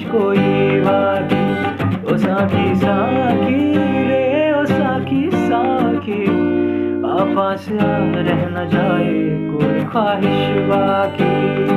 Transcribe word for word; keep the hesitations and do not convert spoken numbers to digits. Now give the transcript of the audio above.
ख्वाहिश कोई बाकी। ओ साकी साकी रे ओ साकी साकी, आ पास आ रह न जाए कोई ख्वाहिश बाकी।